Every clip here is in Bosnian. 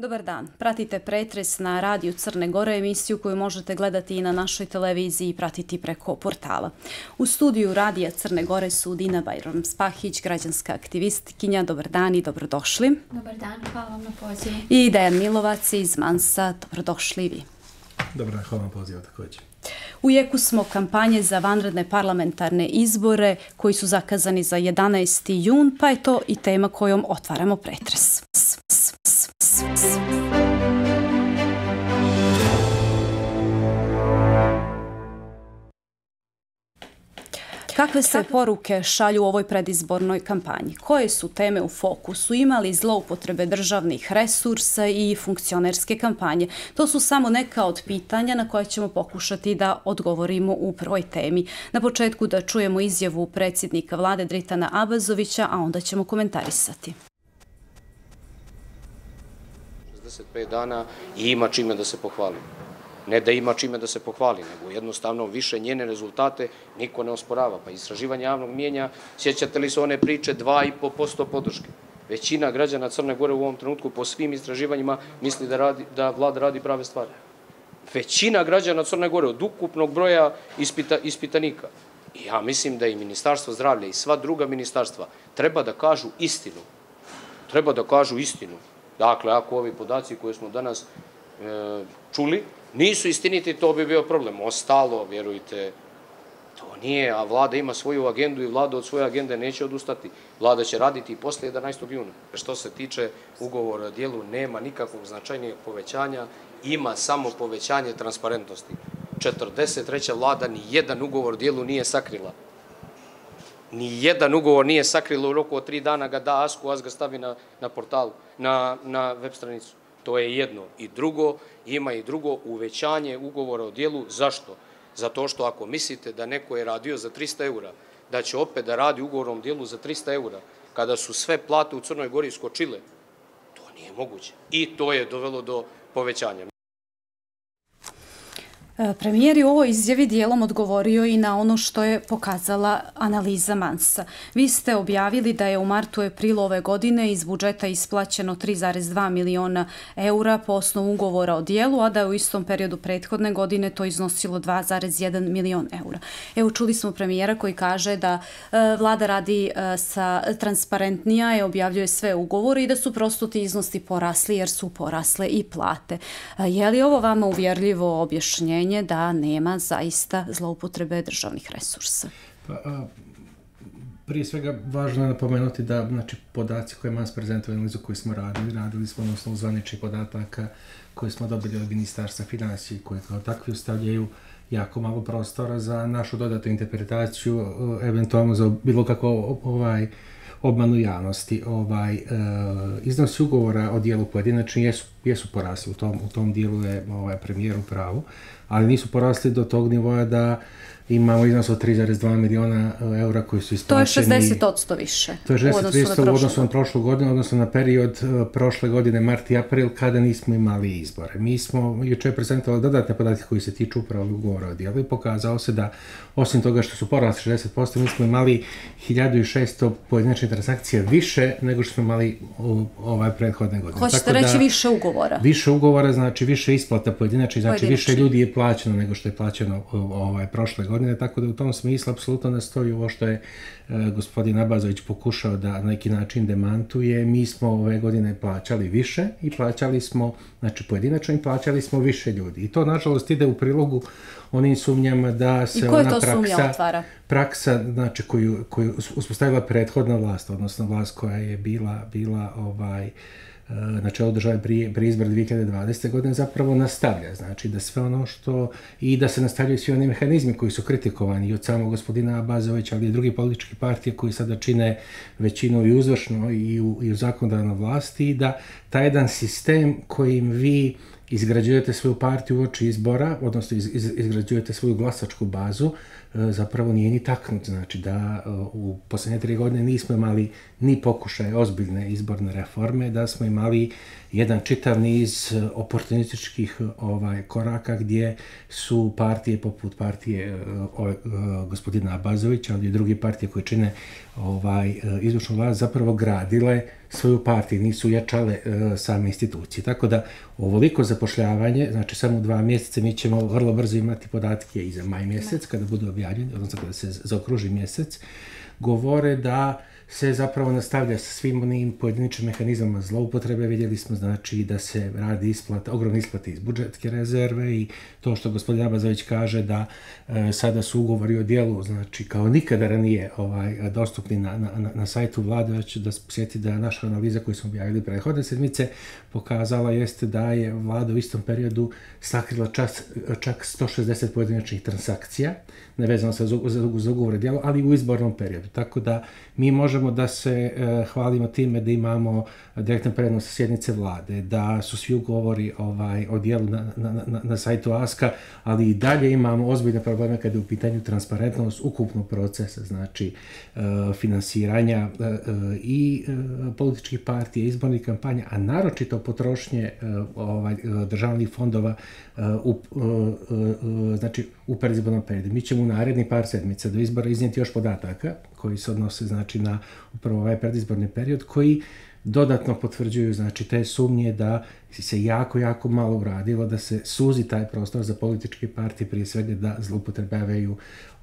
Dobar dan. Pratite Pretres na radiju Crne Gore, emisiju koju možete gledati i na našoj televiziji i pratiti preko portala. U studiju radija Crne Gore su Dina Bajram-Spahić, građanska aktivistkinja. Dobar dan i dobrodošli. Dobar dan, hvala vam na pozivu. I Dejan Milovac iz Mansa, dobrodošli vi. Dobar dan, hvala vam pozivu također. U jeku smo kampanje za vanredne parlamentarne izbore koji su zakazani za 11. jun, pa je to i tema kojom otvaramo pretres. Kakve se poruke šalju u ovoj predizbornoj kampanji? Koje su teme u fokusu? Ima li zloupotrebe državnih resursa i funkcionerske kampanje? To su samo neka od pitanja na koje ćemo pokušati da odgovorimo u prvoj temi. Na početku da čujemo izjavu predsjednika vlade Dritana Abazovića, a onda ćemo komentarisati. 65 dana i ima čime da se pohvali. Ne da ima čime da se pohvali, nego jednostavno više njene rezultate niko ne osporava. Pa istraživanje javnog mijenja, sjećate li se one priče 2,5% podrške? Većina građana Crne Gore u ovom trenutku po svim istraživanjima misli da vlada radi prave stvari. Većina građana Crne Gore od ukupnog broja ispitanika. I ja mislim da i Ministarstvo zdravlja i sva druga ministarstva treba da kažu istinu. Treba da kažu istinu. Dakle, ako ovi podaci koje smo danas čuli nisu istiniti, to bi bio problem. Ostalo, vjerujte, to nije, a vlada ima svoju agendu i vlada od svoje agende neće odustati. Vlada će raditi i posle 11. juna. Što se tiče ugovora o dijelu, nema nikakvog značajnijeg povećanja, ima samo povećanje transparentnosti. 43. vlada ni jedan ugovor o dijelu nije sakrila. Ni jedan ugovor nije sakrila u roku od 3 dana ga da ASKU, AS ga stavi na portal, na web stranicu. To je jedno. I drugo, ima i drugo uvećanje ugovora o dijelu. Zašto? Zato što ako mislite da neko je radio za 300 eura, da će opet da radi ugovorom o dijelu za 300 eura, kada su sve plate u Crnoj Gori skočile, to nije moguće. I to je dovelo do povećanja. Premijer je u ovoj izjavi dijelom odgovorio i na ono što je pokazala analiza Mansa. Vi ste objavili da je u martu i aprilu ove godine iz budžeta isplaćeno 3,2 miliona eura po osnovu ugovora o dijelu, a da je u istom periodu prethodne godine to iznosilo 2,1 milion eura. Evo, čuli smo premijera koji kaže da vlada radi transparentnija i objavljuje sve ugovore i da su prosto ti iznosi porasli jer su porasle i plate. Je li ovo vama uvjerljivo objašnjenje da nema zaista zloupotrebe državnih resursa? Prije svega važno je napomenuti da podaci koje MANS prezentuje analizu koju smo radili smo na osnovu zvaničnih podataka koje smo dobili od Ministarstva financija koje kao takvi ostavljaju jako malo prostora za našu dodatnu interpretaciju, eventualno za bilo kako obmanu javnosti. Iznosi ugovora o dijelu pojedinačni jesu porasli, u tom dijelu je premijer u pravu, ali nisu porasli do tog nivoa da imamo iznos od 3,2 miliona eura koji su isplaćeni. To je 60% više. To je 60% u odnosu na prošlu godinu, odnosno na period prošle godine, mart i april, kada nismo imali izbore. Mi smo jučer prezentovali dodatne podatke koji se tiču upravo ugovora o dijelu i pokazao se da, osim toga što su porasli 60%, mi smo imali 1600 pojedinačnih transakcija više nego što smo imali prethodne godine. Hoćete reći više ugovora? Više ugovora znači više isplata pojedinačnih, znači više ljudi je plaćeno nego što je plaćeno prošle godine, tako da u tom smislu apsolutno ne stoji ovo što je gospodin Abazović pokušao da na neki način demantuje. Mi smo ove godine plaćali više i plaćali smo, znači pojedinačno i plaćali smo više ljudi. I to nažalost ide u prilogu onim sumnjama da se ona praksa znači, koju uspostavila prethodna vlast, odnosno vlast koja je bila na čelu države prije izbora 2020. godine zapravo nastavlja. Znači da sve ono što i da se nastavljaju svi oni mehanizmi koji su kritikovani i od samog gospodina Abazovića, ali i drugih političkih partija koji sada čine većinu i u izvršnoj i u zakonodavnoj vlasti i da taj jedan sistem kojim vi izgrađujete svoju partiju uoči izbora, odnosno izgrađujete svoju glasačku bazu, zapravo nije ni taknut. Znači da u posljednje 3 godine nismo imali ni pokušaj ozbiljne izborne reforme, da smo imali jedan čitav niz oportunističkih koraka gdje su partije poput partije gospodina Abazovića, ali i drugi partije koje čine izvršnu vlast zapravo gradile svoju partiju, nisu jačale same institucije. Tako da ovoliko zapošljavanje, znači samo u 2 mjeseca mi ćemo vrlo brzo imati podatke i za maj mjesec kada budu objavljeni, odnosno kada se zaokruži mjesec, govore da se zapravo nastavlja sa svim onim pojedinačnim mehanizmama zloupotrebe. Vidjeli smo znači da se radi ogromne isplate iz budžetske rezerve i to što gospodin Abazović kaže da sada su ugovori o djelu, znači kao nikada ranije dostupni na sajtu vlade. Hoću da posjeti da naša analiza koju smo objavili prethodne sedmice pokazala jeste da je vlada u istom periodu sakrila čak 160 pojedinačnih transakcija, nevezano za ugovore o djelu, ali u izbornom periodu. Tako da mi možemo da se hvalimo time da imamo direktan prenos sjednice vlade, da su svi ugovori o djelu na sajtu ASKA, ali i dalje imamo ozbiljne probleme kada je u pitanju transparentnost ukupnog procesa, znači finansiranja i političkih partija, izbornih kampanja, a naročito potrošnje državnih fondova znači u predizbornom periodu. Mi ćemo u narednih par sedmica do izbora iznijeti još podataka koji se odnose znači na upravo ovaj predizborni period, koji dodatno potvrđuju znači te sumnje da se jako malo uradilo, da se suzi taj prostor za političke partije, prije svega da zloupotrebljavaju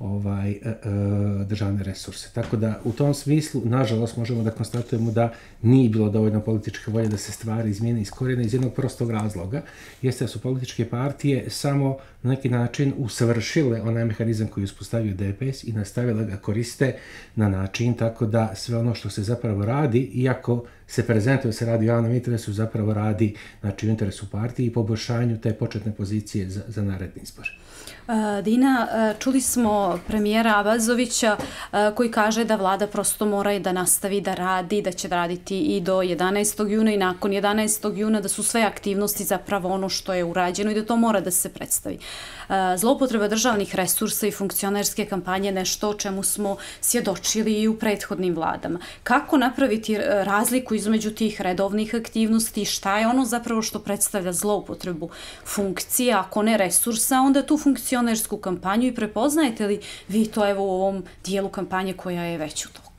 državne resurse. Tako da u tom smislu, nažalost, možemo da konstatujemo da nije bilo dovoljno političke volje da se stvari izmijene iz korijena iz jednog prostog razloga, jeste da su političke partije samo na neki način usavršile onaj mehanizam koji je uspostavio DPS i nastavile ga koriste na način tako da sve ono što se zapravo radi, iako se prezentuje, se radi u javnom interesu, zapravo radi znači u interesu partije i poboljšanju te početne pozicije za naredni izbor. Dina, čuli smo premijera Abazovića koji kaže da vlada prosto mora da nastavi da radi, da će raditi i do 11. juna i nakon 11. juna, da su sve aktivnosti zapravo ono što je urađeno i da to mora da se predstavi. Zloupotreba državnih resursa i funkcionerske kampanje nešto o čemu smo svjedočili i u prethodnim vladama. Kako napraviti razliku između tih redovnih aktivnosti, šta je ono zapravo što predstavlja zloupotrebu funkcije, ako ne resursa, onda tu funkcionersku kampanju i prepoznajete li vi to evo u ovom dijelu kampanje koja je već u toku?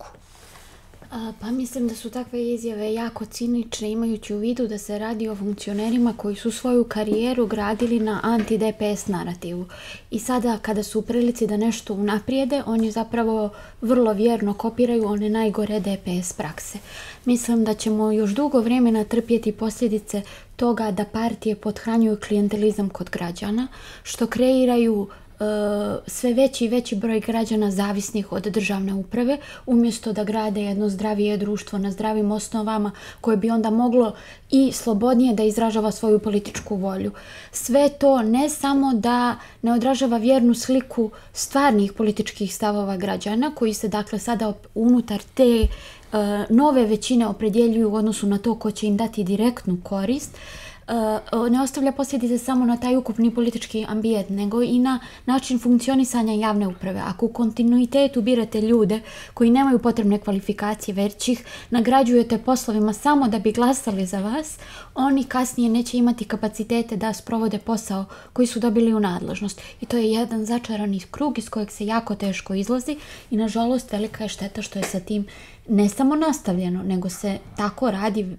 Pa mislim da su takve izjave jako cinične, imajući u vidu da se radi o funkcionerima koji su svoju karijeru gradili na anti-DPS narativu. I sada kada su u prilici da nešto unaprijede, oni zapravo vrlo vjerno kopiraju one najgore DPS prakse. Mislim da ćemo još dugo vremena trpjeti posljedice toga da partije pothranjuju klijentelizam kod građana, što kreiraju sve veći i veći broj građana zavisnih od državne uprave, umjesto da grade jedno zdravije društvo na zdravim osnovama koje bi onda moglo i slobodnije da izražava svoju političku volju. Sve to ne samo da ne odražava vjernu sliku stvarnih političkih stavova građana, koji se dakle sada unutar te nove većine opredjeljuju u odnosu na to ko će im dati direktnu korist, ne ostavlja posljedice samo na taj ukupni politički ambijent, nego i na način funkcionisanja javne uprave. Ako u kontinuitetu birate ljude koji nemaju potrebne kvalifikacije, već ih nagrađujete poslovima samo da bi glasali za vas, oni kasnije neće imati kapacitete da sprovode posao koji su dobili u nadležnost. I to je jedan začarani krug iz kojeg se jako teško izlazi i nažalost velika je šteta što je sa tim ne samo nastavljeno, nego se tako radi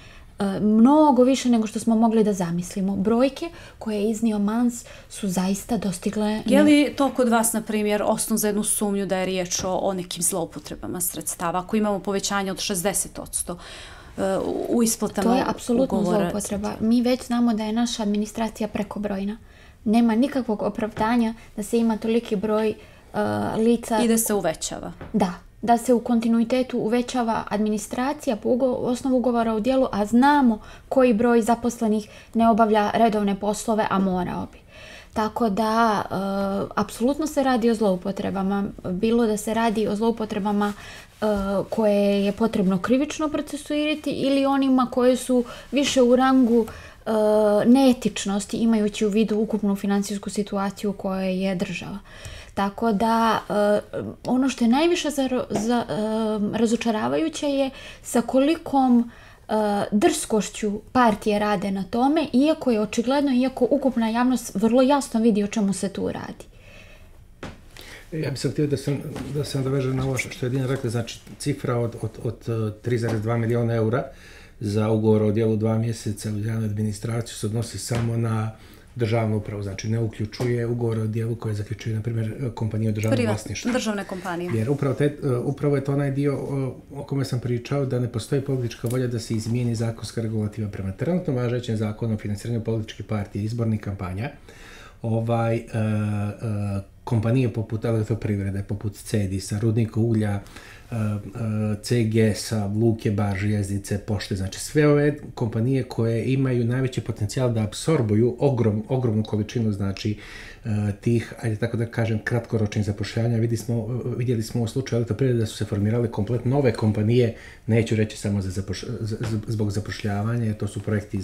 mnogo više nego što smo mogli da zamislimo. Brojke koje je iznio Mans su zaista dostigle... Je li to kod vas, na primjer, osnov za jednu sumnju da je riječ o nekim zloupotrebama sredstava? Ako imamo povećanje od 60% u isplatama ugovora... To je apsolutno zloupotreba. Mi već znamo da je naša administracija prekobrojna. Nema nikakvog opravdanja da se ima toliki broj lica... I da se uvećava. Da se u kontinuitetu uvećava administracija po osnovu ugovora o djelu, a znamo koji broj zaposlenih ne obavlja redovne poslove, a morao bi. Tako da, apsolutno se radi o zloupotrebama. Bilo da se radi o zloupotrebama koje je potrebno krivično procesuirati ili onima koje su više u rangu neetičnosti, imajući u vidu ukupnu financijsku situaciju u kojoj je država. Tako da ono što je najviše razočaravajuće je sa kolikom drskošću partije rade na tome, iako je očigledno, iako ukupna javnost vrlo jasno vidi o čemu se tu radi. Ja bih sam htio da se nadovežem na ovo što je Dina rekla, znači cifra od 3,2 miliona eura za ugovor o djelu 2 mjeseca u javnoj administraciji se odnosi samo na državnu upravu, znači ne uključuje ugovor o djelu koje zaključuje, na primjer, kompanije o državnom vlasništvu. Državne kompanije. Jer upravo je to onaj dio o kome sam pričao, da ne postoji politička volja da se izmijeni zakonska regulativa prema trenutno važećem zakonu o financiranju političke partije i izbornih kampanja. Kompanije poput Elektroprivrede, poput Cedisa, Rudnika uglja, CGS-a, Luke, Bar, Željeznice, Pošte, znači sve ove kompanije koje imaju najveći potencijal da apsorbuju ogromnu količinu, znači tih, ajde tako da kažem, kratkoročnih zapošljavanja. Vidjeli smo u slučaju Elektroprivrede da su se formirale kompletno nove kompanije, neću reći samo zbog zapošljavanja, jer to su projekti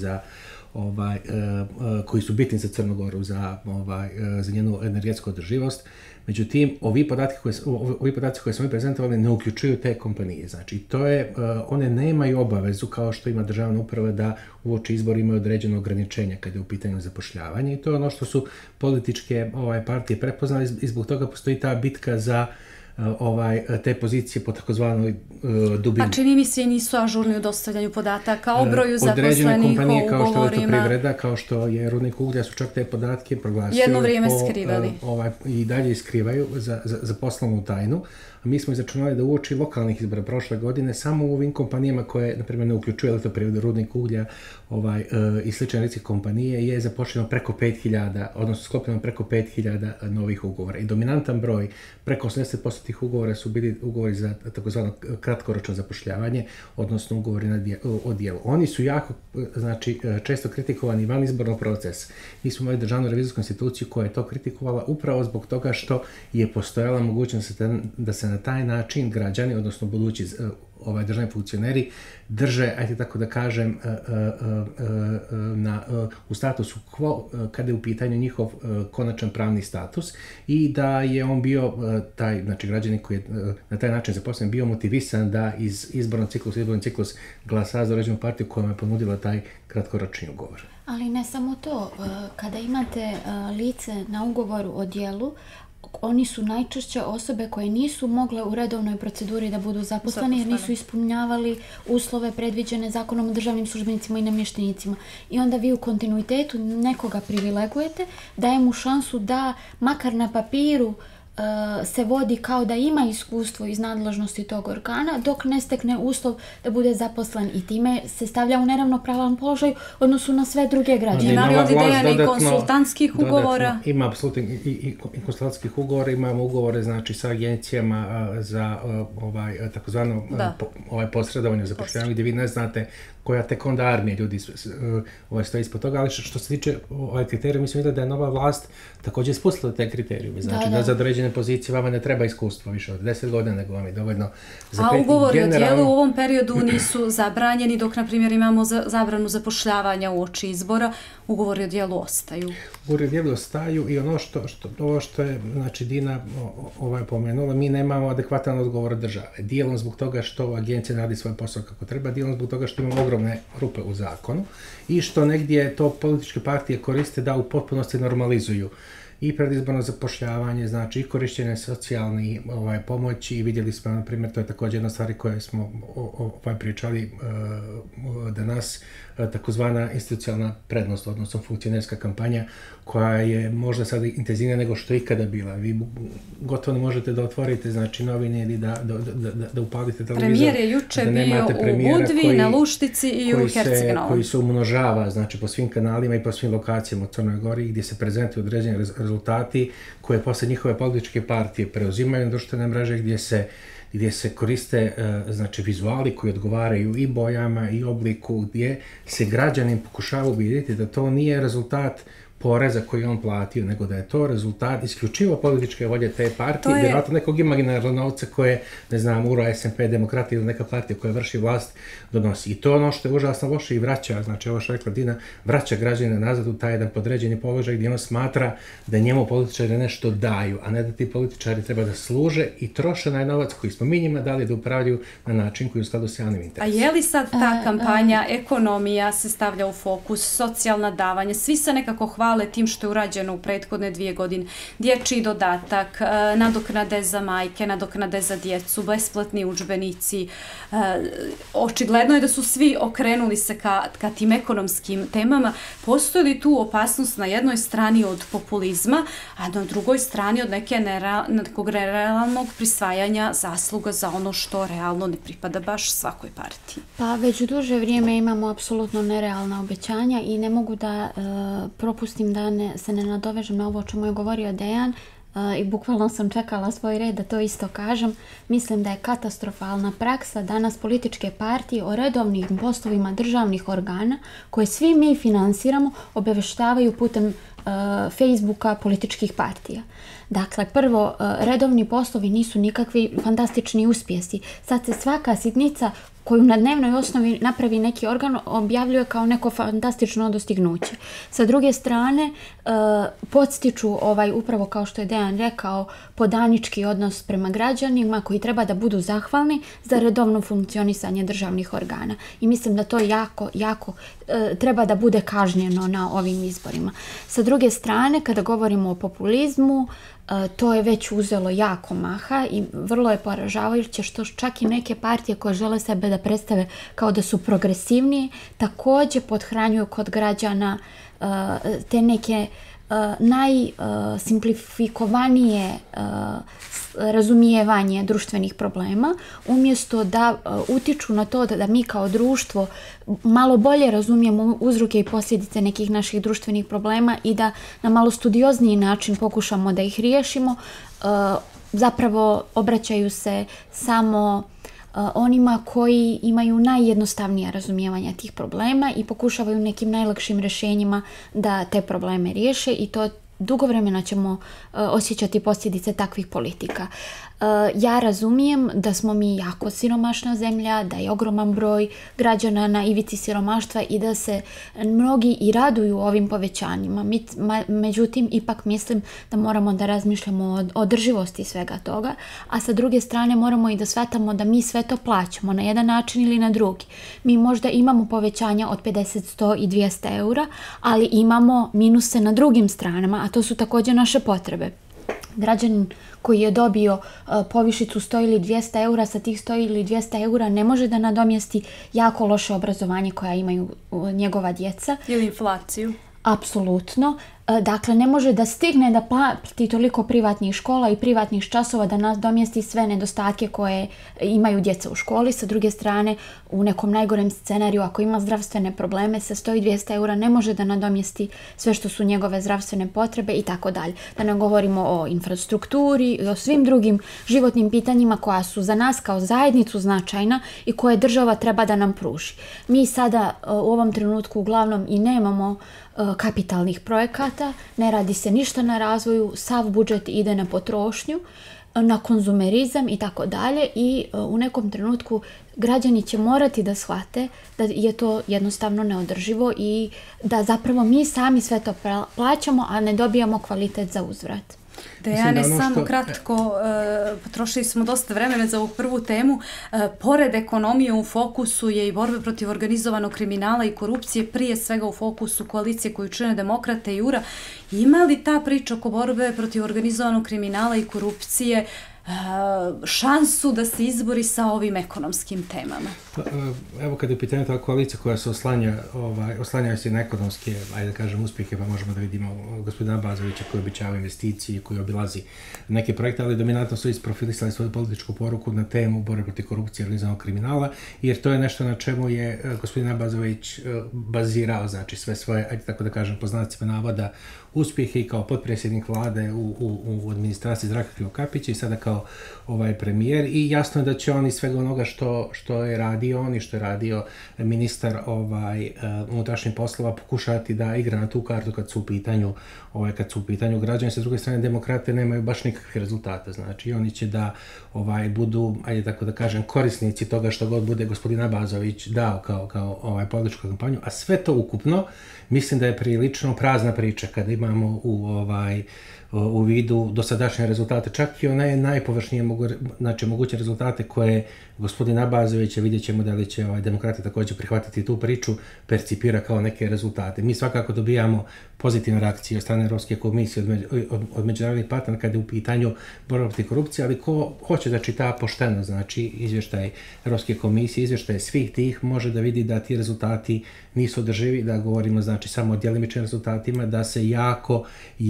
koji su bitni za Crnu Goru, za njenu energetsku održivost. Međutim, ovi podaci koje smo mi prezentovali ne uključuju te kompanije. Znači, one nemaju obavezu, kao što ima državna uprava, da uoči izbora imaju određeno ograničenje kada je u pitanju zapošljavanja. I to je ono što su političke partije prepoznali i zbog toga postoji ta bitka za te pozicije po takozvanoj dubini. A čini mi se i nisu ažurni u dostavljanju podataka o broju zaposlenih, određene kompanije kao što je Elektroprivreda, kao što je Rudnik uglja, su čak te podatke proglasili. Jedno vrijeme skrivali. I dalje skrivaju za poslovnu tajnu. A mi smo izračunali da uoči lokalnih izbora prošle godine samo u ovim kompanijama koje, na primjer, ne uključuju Elektroprivredu, Rudnik uglja i slične rizike kompanije je zaposleno preko 5.000, odnosno sklopljeno preko 5.000 novih ugovora. I dominantan broj, preko 80% tih ugovora su bili ugovori za takozvano kratkoročno zapošljavanje, odnosno ugovori o djelu. Oni su jako, znači, često kritikovani van izbornog procesa. Mi smo imali državnu revizorsku instituciju koja je to kritikovala upravo zbog toga što je postojala mogućnost da se na taj način građani, odnosno budući državni funkcioneri, drže, ajde tako da kažem, u statusu quo kada je u pitanju njihov konačan pravni status i da je on bio, znači građanin koji je na taj način zaposlen, bio motivisan da iz izbornog ciklus glasa za određenu partiju koja je ponudila taj kratkoročni ugovor. Ali ne samo to, kada imate lice na ugovoru o djelu, oni su najčešće osobe koje nisu mogle u redovnoj proceduri da budu zaposleni jer nisu ispunjavali uslove predviđene Zakonom o državnim službenicima i namještenicima. I onda vi u kontinuitetu nekoga privilegujete, daje mu šansu da makar na papiru se vodi kao da ima iskustvo iz nadležnosti tog organa, dok ne stekne uslov da bude zaposlen i time se stavlja u neravnopravan položaj odnosu na sve druge građane. Ima li ovdje Dejana i konsultantskih ugovora? Ima apsolutno i konsultantskih ugovora, imamo ugovore, znači, sa agencijama za takozvano posredovanje u zapošljavanju, gdje vi ne znate koja tek onda armija ljudi stoji ispod toga, ali što se tiče kriterija, mi smo vidjeli da je nova vlast također spustila te kriterijume, znači da za određene pozicije vama ne treba iskustvo više od 10 godina, nego vam je dovoljno za 5. A ugovori o djelu u ovom periodu nisu zabranjeni, dok, na primjer, imamo zabranu zapošljavanja uoči izbora, ugovori o djelu ostaju. Ugovori o djelu ostaju i ovo što je, znači, Dina pomenula, mi nemamo adekvatan odgovor države. Dijelom zbog toga što agencija radi svoj posao kako treba, dijelom zbog toga što imamo ogromne rupe u zakonu i što negdje to političke partije koriste da u potpunosti normalizuju i predizborno zapošljavanje, znači i korišćenje socijalne pomoći i vidjeli smo, na primjer, to je također jedna stvar koje smo pričali danas, takozvana institucionalna prednost, odnosno funkcionerska kampanja koja je možda sad intenzivnija nego što je ikada bila. Vi gotovo ne možete da otvorite, znači, novine ili da upalite televizor. Premijer je juče bio u Budvi, na Luštici i u Herceg-Novom. Koji se umnožava, znači, po svim kanalima i po svim lokacijama u Crnoj Gori gdje se prezentuju određeni rezultati koje posle njihove političke partije preuzimaju na društvene mreže gdje se koriste, znači, vizuali koji odgovaraju i bojama i obliku, gdje se građanin pokušava uvidjeti da to nije rezultat poreza koji on platio, nego da je to rezultat isključivo političke volje te partije, vjerojatno nekog imaginarnog novca koje, ne znam, URA, SMP, Demokratija ili neka partija koja vrši vlast donosi. I to je ono što je užasno loše i vraća, znači ovo što je rekla Dina, vraća građane nazad u taj jedan podređeni položaj gdje on smatra da njemu političari nešto daju, a ne da ti političari treba da služe i troše na novac koji smo mi njima dali da upravljaju na način koji je u skladu s javnim interesom. A je li sad ta kampanja, ekonomija se stavlja u fokus, socijalna davanja, svi se nekako hvale tim što je urađeno u prethodne 2 godine, dječji dodatak, nadoknade za majke, nadoknade za djecu, besplatni udžbenici. Očigledno je da su svi okrenuli se ka tim ekonomskim temama. Postoji li tu opasnost na jednoj strani od populizma, a na drugoj strani od nekog realnog prisvajanja zasluga za ono što realno ne pripada baš svakoj partiji? Pa već duže vrijeme imamo apsolutno nerealna obećanja i ne mogu da propustim da se ne nadovežem na ovo o čemu je govorio Dejan i bukvalno sam čekala svoj red da to isto kažem. Mislim da je katastrofalna praksa danas političke partije o redovnim poslovima državnih organa koje svi mi finansiramo obavještavaju putem Facebooka političkih partija. Dakle, prvo, redovni poslovi nisu nikakvi fantastični uspjesi. Sad se svaka sitnica koju na dnevnoj osnovi napravi neki organ objavljuje kao neko fantastično dostignuće. Sa druge strane, podstiču upravo kao što je Dejan rekao, podanički odnos prema građanima koji treba da budu zahvalni za redovno funkcionisanje državnih organa. I mislim da to jako treba da bude kažnjeno na ovim izborima. Sa druge strane, kada govorimo o populizmu, to je već uzelo jako maha i vrlo je poražavajuće što čak i neke partije koje žele sebe da predstave kao da su progresivnije, također podhranjuju kod građana te neke najsimplifikovanije razumijevanje društvenih problema, umjesto da utiču na to da mi kao društvo malo bolje razumijemo uzroke i posljedice nekih naših društvenih problema i da na malo studiozniji način pokušamo da ih riješimo. Zapravo obraćaju se samo onima koji imaju najjednostavnija razumijevanja tih problema i pokušavaju nekim najlakšim rješenjima da te probleme riješe i to dugo vremena ćemo osjećati posljedice takvih politika. Ja razumijem da smo mi jako siromašna zemlja, da je ogroman broj građana na ivici siromaštva i da se mnogi i raduju ovim povećanjima. Međutim, ipak mislim da moramo da razmišljamo o održivosti svega toga, a sa druge strane moramo i da shvatamo da mi sve to plaćamo na jedan način ili na drugi. Mi možda imamo povećanja od 50, 100 i 200 eura, ali imamo minuse na drugim stranama, a to su također naše potrebe. Građanin koji je dobio povišicu 100 ili 200 eura, sa tih 100 ili 200 eura ne može da nadomjesti jako loše obrazovanje koja imaju njegova djeca. Ili inflaciju. Apsolutno. Dakle, ne može da stigne da plati toliko privatnih škola i privatnih časova da nadomjesti sve nedostatke koje imaju djeca u školi. Sa druge strane, u nekom najgorem scenariju, ako ima zdravstvene probleme, sa 100 i 200 eura ne može da nadomjesti sve što su njegove zdravstvene potrebe i tako dalje. Da ne govorimo o infrastrukturi i o svim drugim životnim pitanjima koja su za nas kao zajednicu značajna i koje država treba da nam pruži. Mi sada u ovom trenutku uglavnom i nemamo kapitalnih projekata, ne radi se ništa na razvoju, sav budžet ide na potrošnju, na konzumerizam i tako dalje i u nekom trenutku građani će morati da shvate da je to jednostavno neodrživo i da zapravo mi sami sve to plaćamo, a ne dobijamo kvalitet za uzvrat. Dejane, samo kratko, potrošili smo dosta vremena za ovu prvu temu. Pored ekonomije u fokusu je i borbe protiv organizovanog kriminala i korupcije, prije svega u fokusu koalicije koju čine Demokrate i URA. Ima li ta priča oko borbe protiv organizovanog kriminala i korupcije šansu da se izbori sa ovim ekonomskim temama? Evo kada je pitanje ta koalicija koja se oslanjaju se na ekonomske, ajde da kažem, uspjehe, pa možemo da vidimo gospodina Abazovića koji običava investicije, koji obilazi neke projekte, ali dominantno su isprofilisali svoju političku poruku na temu borbe protiv korupcije i organizovanog kriminala, jer to je nešto na čemu je gospodin Abazović bazirao, znači sve svoje, ajde tako da kažem, po znacima navoda, uspjehe i kao potpredsjednik vlade u administraciji Zdravka Krivokapića i sada kao kao premijer i jasno je da će on iz svega onoga što je radio on i što je radio ministar unutrašnjih poslova pokušati da igra na tu kartu kad su u pitanju građani. Sa druge strane, demokrate nemaju baš nikakvih rezultata, znači oni će da budu, ajde tako da kažem, korisnici toga što god bude gospodin Abazović dao kao političku kampanju, a sve to ukupno mislim da je prilično prazna priča kada imamo u vidu dosadašnje rezultate, čak i one najpovršnije moguće rezultate koje gospodin Abazović, vidjet ćemo da li će demokrati također prihvatiti tu priču, percipira kao neke rezultate. Mi svakako dobijamo pozitivne reakcije od strane Europske komisije, od međunarodnih partnera kada je u pitanju borba protiv korupcije, ali ko hoće da čita pošteno, znači izvještaj Europske komisije, izvještaj svih tih, može da vidi da ti rezultati nisu održivi, da govorimo znači samo o djelimičnim rezultatima, da se jako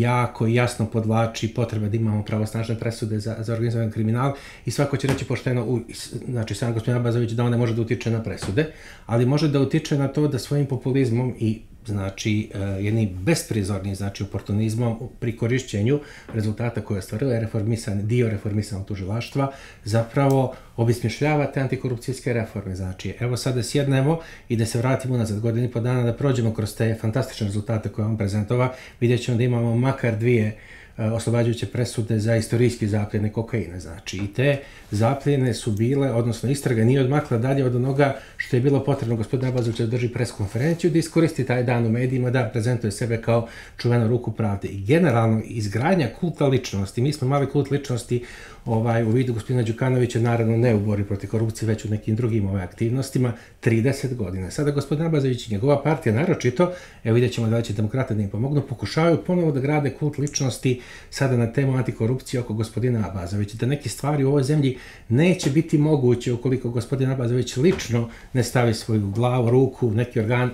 jasno podvlači potreba da imamo pravosnažne presude za organizovan kriminal i svako će reći pošteno, znači sam gospodin Abazović da on ne može da utiče na presude, ali može da utiče na to da svojim populizmom i znači jednim besprizornim oportunizmom pri korišćenju rezultata koje ostvaruje dio reformisanog tužilaštva zapravo obesmišljava te antikorupcijske reforme. Znači, evo sad da sjednemo i da se vratimo nazad godinu i po dana, da prođemo kroz te fantastične rezultate koje on prezentova, vidjet ćemo da imamo makar 2 oslobađajuće presude za istorijski zapljene kokaina. Znači, i te zapljene su bile, odnosno istraga nije odmakla dalje od onoga što je bilo potrebno gospodinu Abazoviću da drži preskonferenciju, da iskoristi taj dan u medijima, da prezentuje sebe kao čuvenu ruku pravde. I generalno, izgradnja kulta ličnosti, mi smo imali kult ličnosti u vidu gospodina Đukanovića, naravno ne u borbi protiv korupcije, već u nekim drugim aktivnostima, 30 godina. Sada gospodin Abazović i njegova partija, naročito, evo vidjet ćemo da li će demokrate da im pomognu, pokušavaju ponovo da grade kult ličnosti sada na temu antikorupcije oko gospodina Abazovića, da neke stvari u ovoj zemlji neće biti moguće ukoliko gospodin Abazović lično ne stavi svoju glavu, ruku, neki organ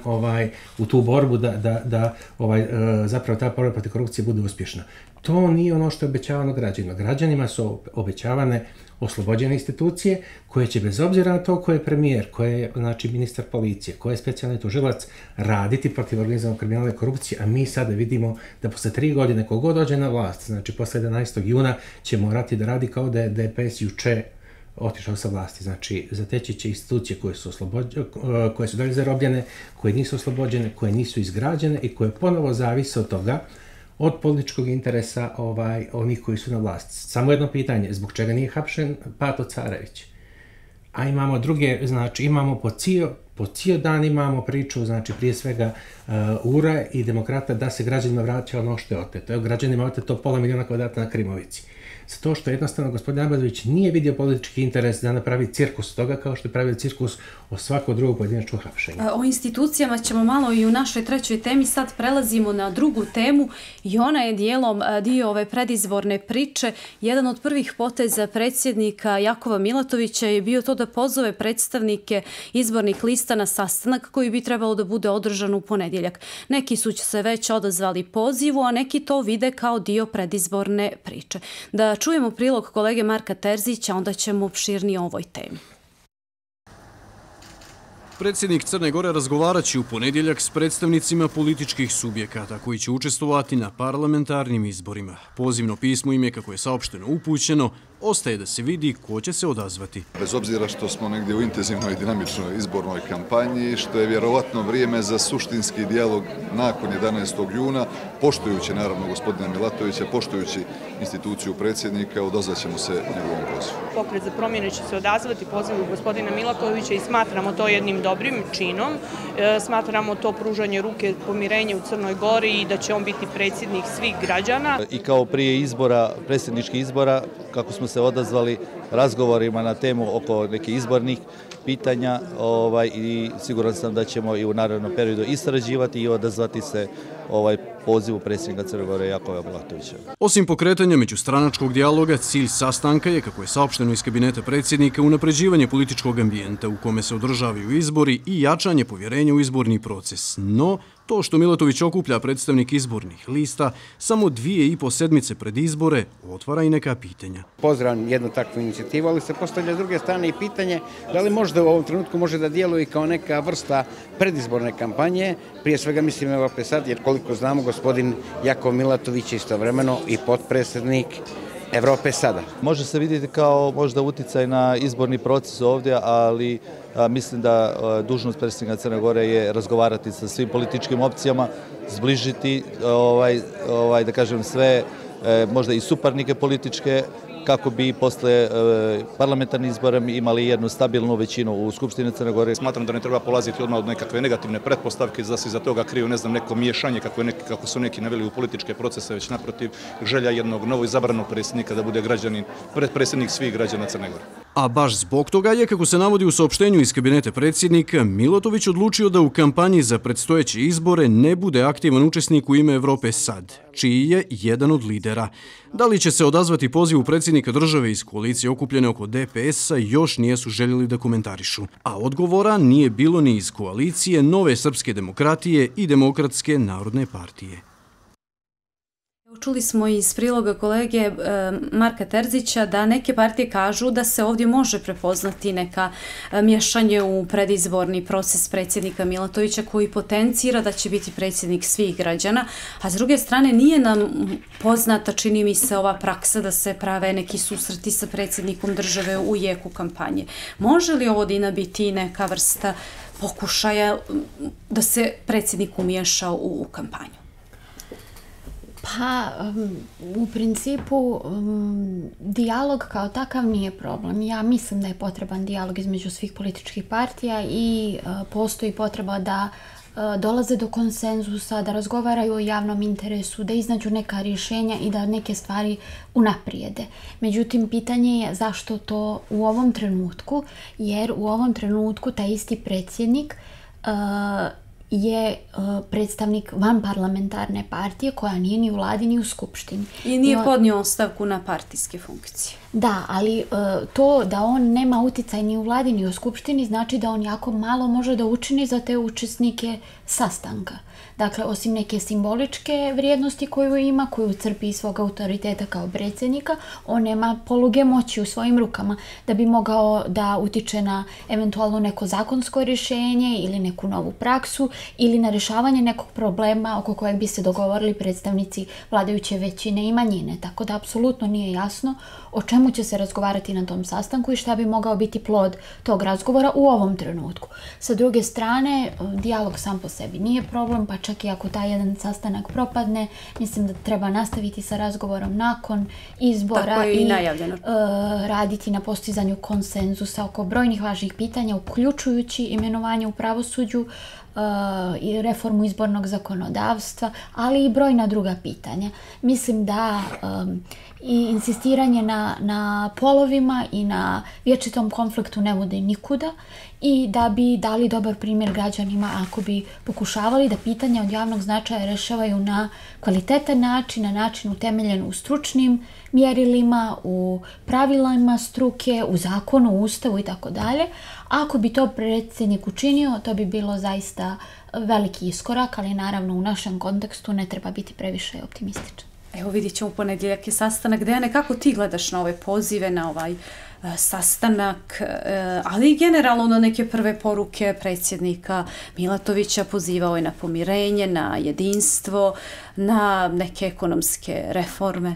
u tu borbu da zapravo ta borba protiv korupcije bude uspješna. To nije ono što je obećavano građanima. Građanima su obećavane oslobođene institucije koje će bez obzira na to ko je premijer, ko je ministar policije, ko je specijalni tužilac raditi protiv organizovanog kriminala i korupcije, a mi sada vidimo da posle 3 godine kogod dođe na vlast, znači posle 11. juna će morati da radi kao da je DPS juče otišao sa vlasti. Znači, zateći će institucije koje su dalje zarobljene, koje nisu oslobođene, koje nisu izgrađene i koje ponovo zavise od toga, od političkog interesa onih koji su na vlasti. Samo jedno pitanje, zbog čega nije hapšen Pato Carević? A imamo druge, znači imamo po cijel dan imamo priču, znači prije svega URA i demokrata da se građanima vraća ono što je oteto. Građanima je oteto 500 000 kvadrata na Krimovici. Zato što jednostavno gospodin Abazović nije vidio politički interes da napravi cirkus toga kao što je pravio cirkus o svako drugo pojedinačko hapšenje. O institucijama ćemo malo i u našoj trećoj temi. Sad prelazimo na drugu temu i ona je dio ove predizborne priče. Jedan od prvih poteza predsjednika Jakova Milatovića je bio to da pozove predstavnike izbornih lista na sastanak koji bi trebalo da bude održan u ponedjeljak. Neki su se već odazvali pozivu, a neki to vide kao dio predizborne priče. Da čujemo prilog kolege Marka Terzića, onda ćemo opširnije o ovoj temi. Predsjednik Crne Gore razgovarat će u ponedjeljak s predstavnicima političkih subjekata koji će učestvovati na parlamentarnim izborima. Pozivno pismo im je, kako je saopšteno, upućeno, ostaje da se vidi ko će se odazvati. Bez obzira što smo negdje u intenzivnoj i dinamičnoj izbornoj kampanji, što je vjerovatno vrijeme za suštinski dijalog nakon 11. juna, poštujući naravno gospodina Milatovića, poštujući instituciju predsjednika, odazvaćemo se njegovom pozivu. Pokret za promjene će se odazvati pozivu gospodina Milatovića i smatramo to jednim dobrim činom. Smatramo to pružanje ruke pomirenja u Crnoj Gori i da će on biti predsjednik svih građana. I kao prije izbora, predsjedničkih izbora, kako smo se odazvali razgovorima na temu oko nekih izbornih pitanja i siguran sam da ćemo i u narednom periodu istraživati i odazvati se pozivu predsjednika Crne Gore Jakova Milatovića. Osim pokretanja međustranačkog dijaloga, cilj sastanka je, kako je saopšteno iz kabineta predsjednika, unapređivanje političkog ambijenta u kome se održavaju izbori i jačanje povjerenja u izborni proces. No, to što Milatović okuplja predstavnik izbornih lista samo 2,5 sedmice pred izbore otvara i neka pitanja. Pozdravljam jednu takvu inicijativu, ali se postavlja s druge strane i pitanje da li možda u ovom trenutku može da djeluje kao neka vrsta predizborne kampanje. Prije svega mislim jer koliko znamo gospodin Jakov Milatović je istovremeno i potpredsjednik Evrope sada. Može se vidjeti kao možda uticaj na izborni proces ovdje, ali mislim da dužnost predsjednika Crne Gore je razgovarati sa svim političkim opcijama, zbližiti da kažem sve, možda i suparnike političke, kako bi posle parlamentarnih izbora imali jednu stabilnu većinu u Skupštini Crne Gore. Smatram da ne treba polaziti odmah od nekakve negativne pretpostavke, da se iza toga kriju, ne znam, neko miješanje, kako su neki naveli u političke procese, već naprotiv želja jednog novo izabranog predsjednika da bude predsjednik svih građana Crne Gore. A baš zbog toga je, kako se navodi u saopštenju iz kabineta predsjednika, Milatović odlučio da u kampanji za predstojeće izbore ne bude aktivan učesnik u ime Evrope sad, čiji je jedan od lidera. Da li će se odazvati pozivu predsjednika države iz koalicije okupljene oko DPS-a još nijesu željeli da komentarišu. A odgovora nije bilo ni iz koalicije Nove srpske demokratije i Demokratske narodne partije. Čuli smo iz priloga kolege Marka Terzića da neke partije kažu da se ovdje može prepoznati neka miješanje u predizborni proces predsjednika Milatovića koji potencira da će biti predsjednik svih građana, a s druge strane nije nam poznata, čini mi se, ova praksa da se prave neki susreti sa predsjednikom države u jeku kampanje. Može li ovo, Dina, biti neka vrsta pokušaja da se predsjednik umiješa u kampanju? Pa, u principu, dijalog kao takav nije problem. Ja mislim da je potreban dijalog između svih političkih partija i postoji potreba da dolaze do konsenzusa, da razgovaraju o javnom interesu, da iznađu neka rješenja i da neke stvari unaprijede. Međutim, pitanje je zašto to u ovom trenutku, jer u ovom trenutku taj isti predsjednik je predstavnik vanparlamentarne partije koja nije ni u vladi ni u skupštini. I nije podnio ostavku na partijske funkcije. Da, ali to da on nema uticaj ni u vladi ni u skupštini znači da on jako malo može da učini za te učesnike sastanka. Dakle, osim neke simboličke vrijednosti koju ima, koju crpi iz svog autoriteta kao predsjednika, on nema poluge moći u svojim rukama da bi mogao da utiče na eventualno neko zakonsko rješenje ili neku novu praksu ili na rješavanje nekog problema oko kojeg bi se dogovorili predstavnici vladajuće većine i manjine. Tako da apsolutno nije jasno o čemu će se razgovarati na tom sastanku i šta bi mogao biti plod tog razgovora u ovom trenutku. Sa druge strane, dijalog sam po sebi nije problem, pa čak i ako taj jedan sastanak propadne, mislim da treba nastaviti sa razgovorom nakon izbora i raditi na postizanju konsenzusa oko brojnih važnih pitanja, uključujući imenovanje u pravosuđu i reformu izbornog zakonodavstva, ali i brojna druga pitanja. Mislim da i insistiranje na polovima i na vječitom konfliktu ne vode nikuda i da bi dali dobar primjer građanima ako bi pokušavali da pitanja od javnog značaja rešavaju na kvalitetan način, na način utemeljen u stručnim mjerilima, u pravilima struke, u zakonu, u ustavu i tako dalje. Ako bi to predsjednik učinio, to bi bilo zaista veliki iskorak, ali naravno u našem kontekstu ne treba biti previše optimističan. Evo, vidjet ćemo u ponedjeljak je sastanak. Dejane, kako ti gledaš na ove pozive, na ovaj sastanak, ali i generalno na neke prve poruke predsjednika Milatovića? Pozivao je na pomirenje, na jedinstvo, na neke ekonomske reforme.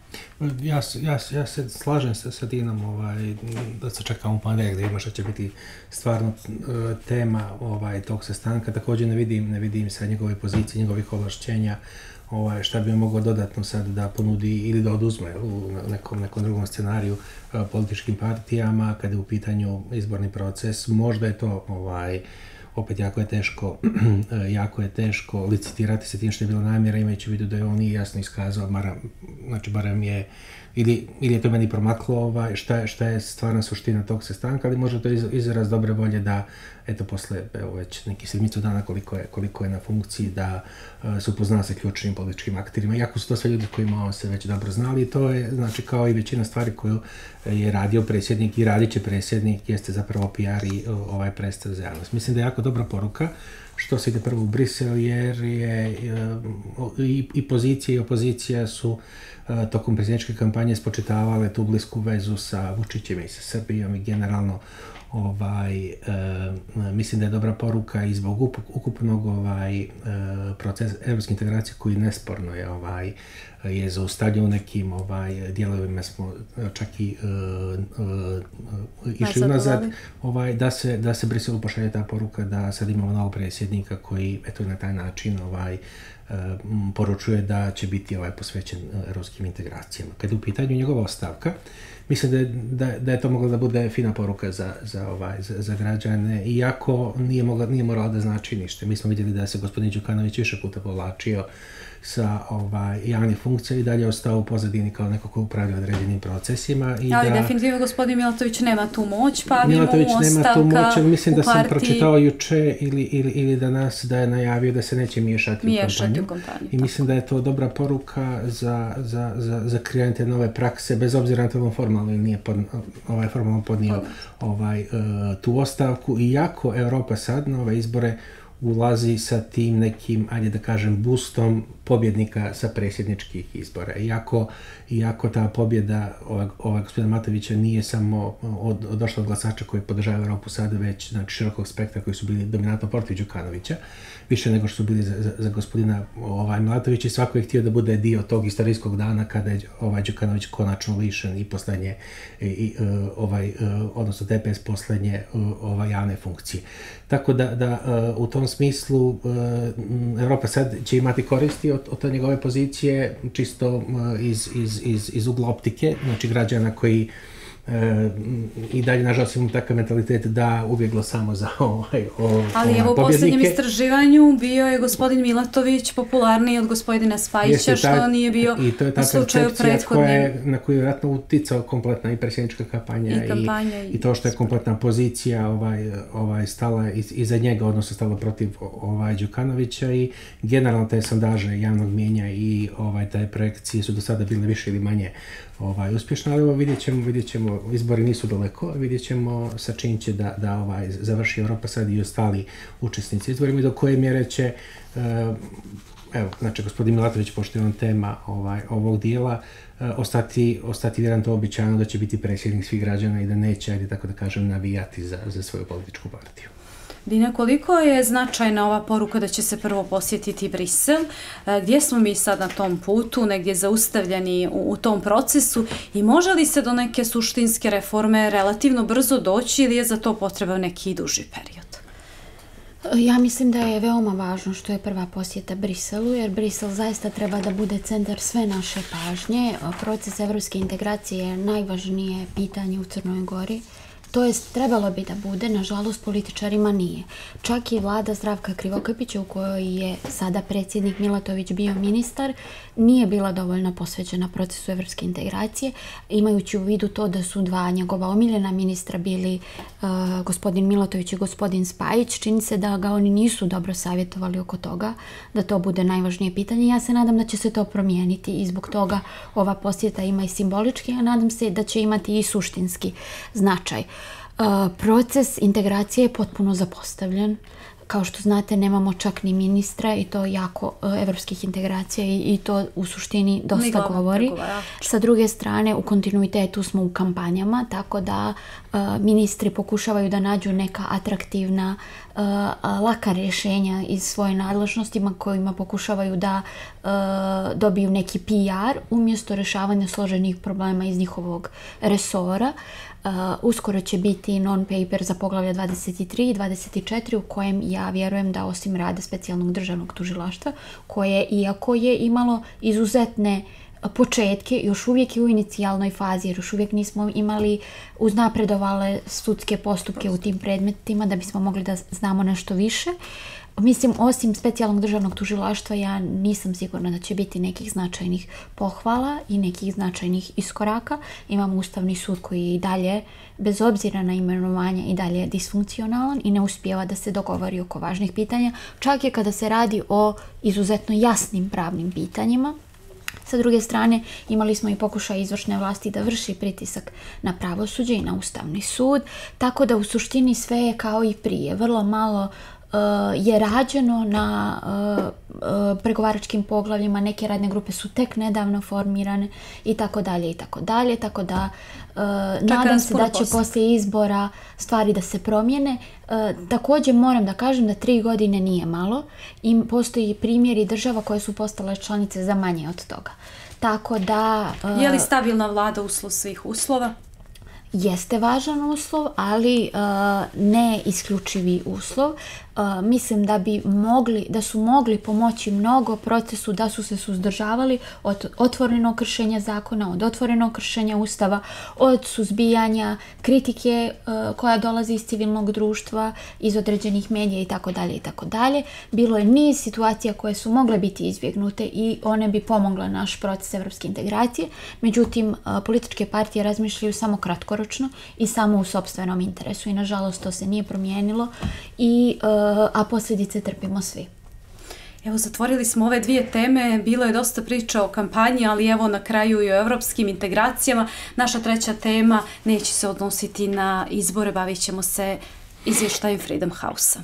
Ja se slažem sa Dinom da se čekamo ponedjeljak da ima što će biti stvarno tema tog sastanka. Također ne vidim sa njegove pozicije, njegovih ovlašćenja šta bi mogao dodatno sad da ponudi ili da oduzme u nekom drugom scenariju političkim partijama kada je u pitanju izborni proces. Možda je to opet jako je teško licitirati se tim što je bila namjera, imajući u vidu da je on nije jasno iskazao, znači barem je, ili je to meni promaklo šta je stvarna suština tog sastanka, ali možda to je izraz dobre volje da, eto, posle već neki sedmicu dana koliko je na funkciji, da se upoznao sa ključnim političkim akterima, iako su to sve ljudi kojima on se već dobro znali. To je, znači, kao i većina stvari koju je radio predsjednik i radit će predsjednik, jeste zapravo PR i predstav za javnost. Mislim da je jako dobra poruka što se ide prvo u Brisel, jer je i pozicija i opozicija su tokom predsjedničke kampanje spočitavale tu blisku vezu sa Vučićem i sa Srbijom i generalno mislim da je dobra poruka i zbog ukupnog procesa evropske integracije koji nesporno je zaustavljen u nekim dijelovima, smo čak i išli unazad, da se Briselu pošalje ta poruka da sad imamo novog predsjednika koji na taj način poručuje da će biti posvećen evropskim integracijama. Kad je u pitanju njegova ostavka, mislim da je to mogla da bude fina poruka za građane, iako nije morala da znači ništa. Mi smo vidjeli da se gospodin Đukanović više puta povlačio sa javnih funkcija i dalje ostao u pozadini kao neko ko upravlja određenim procesima. Ali definitivno gospodin Milatović nema tu moć, pa bi mu Milatović nema tu moć, ali mislim da sam pročitao juče ili danas da je najavio da se neće miješati u kampanju. I mislim da je to dobra poruka za kreiranje nove prakse, bez obzira na to formalno ili nije formalno podnio tu ostavku. Iako Evropa sad na ove izbore ulazi sa tim nekim, ajde da kažem, boostom pobjednika sa predsjedničkih izbora. Iako ta pobjeda gospodina Matovića nije samo došla od glasača koji podržavaju Evropu sada, već širokog spektra koji su bili dominantno protiv Đukanovića, više nego što su bili za gospodina Milatovića, i svako je htio da bude dio tog istorijskog dana kada je Đukanović konačno lišen i poslednje, odnosno DPS poslednje javne funkcije. Tako da u tom smislu Evropa sad će imati koristi od te njegove pozicije, čisto iz ugla optike, znači građana koji i dalje, nažalost, imamo takav mentalitet da uvijek glasamo za pobjednike. Ali evo u posljednjem istraživanju bio je gospodin Milatović popularniji od gospodina Spajića, što nije bio u slučaju prethodnim. Na koju je vjerojatno uticao kompletna i predsjednička kampanja i to što je kompletna pozicija stala iza njega, odnosno stala protiv Đukanovića, i generalno te sondaže javnog mijenja i te projekcije su do sada bile više ili manje uspješno, ali vidjet ćemo, izbori nisu daleko, vidjet ćemo sa čim će da završi Evropa sad i ostali učesnici izborima i do koje mjere će, znači gospodin Milatović, pošto je on tema ovog dijela, ostati vjeran to običajno da će biti predsjednik svih građana i da neće, ajde tako da kažem, navijati za svoju političku partiju. Dina, koliko je značajna ova poruka da će se prvo posjetiti Brisel? Gdje smo mi sad na tom putu, negdje zaustavljeni u tom procesu, i može li se do neke suštinske reforme relativno brzo doći ili je za to potreban neki duži period? Ja mislim da je veoma važno što je prva posjeta Briselu, jer Brisel zaista treba da bude centar sve naše pažnje. Proces evropske integracije je najvažnije pitanje u Crnoj Gori. To jest, trebalo bi da bude, nažalost političarima nije. Čak i vlada Zdravka Krivokapića, u kojoj je sada predsjednik Milatović bio ministar, nije bila dovoljno posvećena procesu evropske integracije, imajući u vidu to da su dva njegova omiljena ministra bili gospodin Milatović i gospodin Spajić. Čini se da ga oni nisu dobro savjetovali oko toga, da to bude najvažnije pitanje. Ja se nadam da će se to promijeniti i zbog toga ova posjeta ima i simbolički, a nadam se da će imati i suštinski značaj. Proces integracije je potpuno zapostavljen. Kao što znate, nemamo čak ni ministra i to jako evropskih integracija i to u suštini dosta govori. Sa druge strane, u kontinuitetu smo u kampanjama, tako da ministri pokušavaju da nađu neka atraktivna, laka rješenja iz svoje nadležnostima kojima pokušavaju da dobiju neki PR umjesto rješavanja složenih problema iz njihovog resora. Uskoro će biti non-paper za poglavlja 23 i 24 u kojem ja vjerujem da osim rada specijalnog državnog tužilaštva, koje iako je imalo izuzetne početke, još uvijek je u inicijalnoj fazi, jer još uvijek nismo imali uznapredovale sudske postupke u tim predmetima da bismo mogli da znamo nešto više. Mislim, osim specijalnog državnog tužilaštva, ja nisam sigurna da će biti nekih značajnih pohvala i nekih značajnih iskoraka. Imamo Ustavni sud koji je i dalje, bez obzira na imenovanje, i dalje disfunkcionalan i ne uspijeva da se dogovori oko važnih pitanja, čak je kada se radi o izuzetno jasnim pravnim pitanjima. Sa druge strane, imali smo i pokušaj izvršne vlasti da vrši pritisak na pravosuđe i na Ustavni sud, tako da u suštini sve je kao i prije. Vrlo malo je rađeno na pregovaračkim poglavljima, neke radne grupe su tek nedavno formirane i tako dalje i tako dalje, tako da nadam se da će poslije izbora stvari da se promijene. Također moram da kažem da 3 godine nije malo i postoji primjeri država koje su postale članice za manje od toga. Tako da... Je li stabilna vlada uslov svih uslova? Jeste važan uslov, ali ne isključivi uslov. Mislim da su mogli pomoći mnogo procesu da su se suzdržavali od otvorenog kršenja zakona, od otvorenog kršenja ustava, od suzbijanja kritike koja dolazi iz civilnog društva, iz određenih medija i tako dalje i tako dalje. Bilo je niz situacija koje su mogle biti izbjegnute i one bi pomogle naš proces evropske integracije. Međutim, političke partije razmišljaju samo kratkoročno i samo u sopstvenom interesu i nažalost to se nije promijenilo a posljedice trpimo svi. Evo, zatvorili smo ove 2 teme, bilo je dosta priča o kampanji, ali evo na kraju i o evropskim integracijama. Naša 3. tema neće se odnositi na izbore, bavit ćemo se izvještajem Freedom House-a.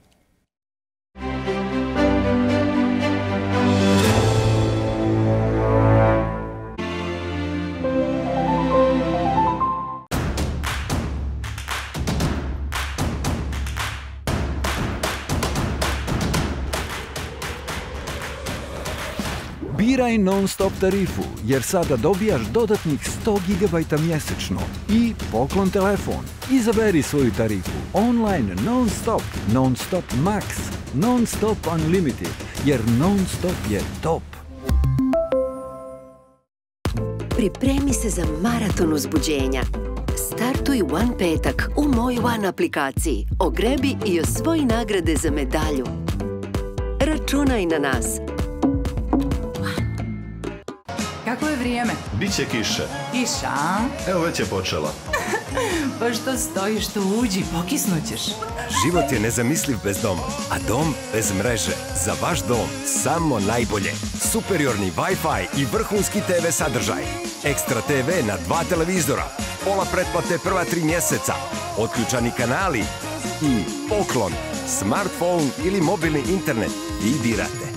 Biraj non-stop tarifu, jer sada dobijaš dodatnih 100 GB mjesečno i poklon telefon. Izaberi svoju tarifu online non-stop, non-stop max, non-stop unlimited, jer non-stop je top. Pripremi se za maraton uzbuđenja. Startuj One petak u Moj One aplikaciji. Ogrebi i osvoji nagrade za medalju. Računaj na nas. Kako je vrijeme? Biće kiše. Kiša, a? Evo već je počela. Pa što stojiš tu, uđi, pokisnućeš. Život je nezamisliv bez doma, a dom bez mreže. Za vaš dom samo najbolje. Superiorni Wi-Fi i vrhunski TV sadržaj. Ekstra TV na 2 televizora. Pola pretplate prva 3 mjeseca. Otključani kanali i poklon. Smartphone ili mobilni internet. Vi birate.